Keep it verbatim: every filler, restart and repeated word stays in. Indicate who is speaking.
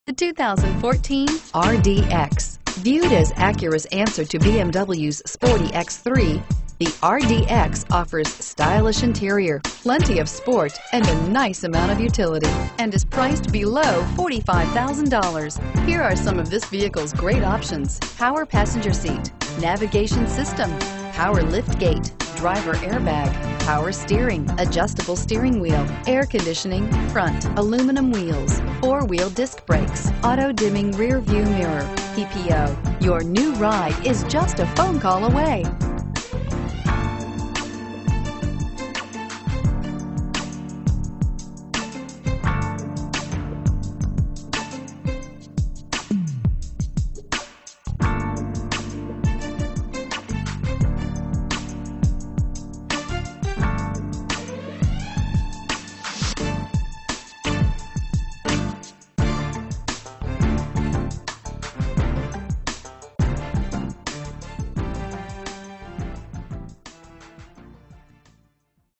Speaker 1: The two thousand fourteen R D X. Viewed as Acura's answer to B M W's sporty X three, the R D X offers stylish interior, plenty of sport, and a nice amount of utility, and is priced below forty-five thousand dollars. Here are some of this vehicle's great options: power passenger seat, navigation system, power lift gate, driver airbag, power steering, adjustable steering wheel, air conditioning, front, aluminum wheels, four-wheel disc brakes, auto-dimming rear view mirror, P P O. Your new ride is just a phone call away.